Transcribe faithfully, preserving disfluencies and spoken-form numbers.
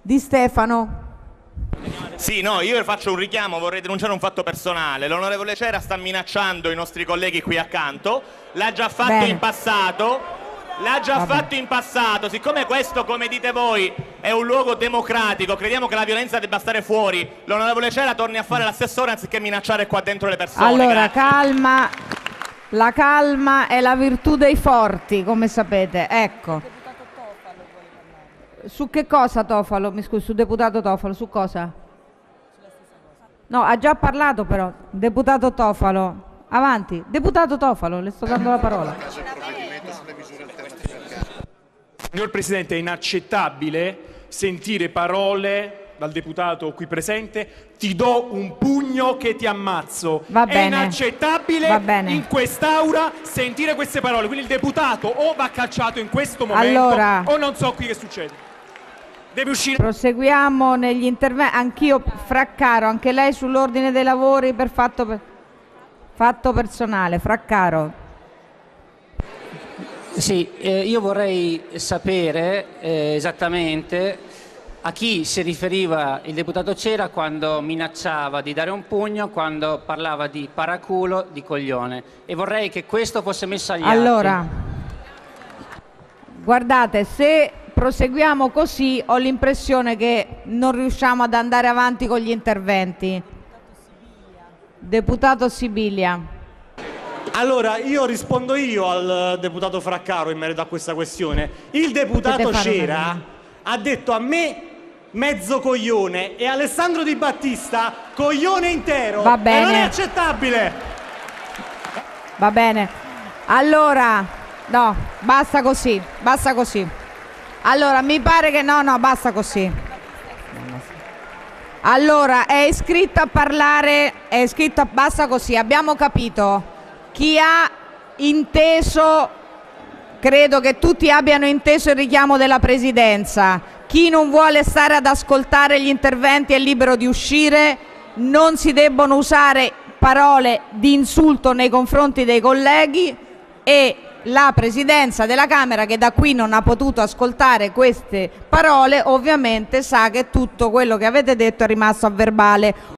Di Stefano. Sì, no, io faccio un richiamo, vorrei denunciare un fatto personale. L'onorevole Cera sta minacciando i nostri colleghi qui accanto, l'ha già fatto Bene. in passato, l'ha già Vabbè. fatto in passato. Siccome questo, come dite voi, è un luogo democratico, crediamo che la violenza debba stare fuori, l'onorevole Cera torni a fare l'assessore anziché minacciare qua dentro le persone. Allora, Grazie. calma, la calma è la virtù dei forti, come sapete, ecco. Su che cosa Tofalo? Mi scusi, su deputato Tofalo, su cosa? No, ha già parlato però, deputato Tofalo. Avanti, deputato Tofalo, le sto dando la parola. Signor Presidente, è inaccettabile sentire parole dal deputato qui presente: ti do un pugno che ti ammazzo. Va è bene. inaccettabile Va bene. in quest'aula sentire queste parole. Quindi il deputato o va cacciato in questo momento Allora, o non so qui che succede. Deve uscire. Proseguiamo negli interventi. Anch'io, Fraccaro, anche lei sull'ordine dei lavori per fatto, per fatto personale. Fraccaro. Sì, eh, io vorrei sapere eh, esattamente a chi si riferiva il deputato Cera quando minacciava di dare un pugno, quando parlava di paraculo, di coglione, e vorrei che questo fosse messo agli atti. Allora, guardate, se proseguiamo così ho l'impressione che non riusciamo ad andare avanti con gli interventi. Deputato Sibilia. Allora, io rispondo io al deputato Fraccaro in merito a questa questione. Il deputato Cera ha detto a me mezzo coglione e Alessandro Di Battista coglione intero. Va bene. E non è accettabile. Va bene. Allora, no, basta così, basta così. Allora, mi pare che no, no, basta così. Allora, è iscritto a parlare, è iscritto a... Basta così, abbiamo capito. Chi ha inteso, credo che tutti abbiano inteso il richiamo della Presidenza. Chi non vuole stare ad ascoltare gli interventi è libero di uscire. Non si debbono usare parole di insulto nei confronti dei colleghi e la Presidenza della Camera, che da qui non ha potuto ascoltare queste parole, ovviamente sa che tutto quello che avete detto è rimasto a verbale.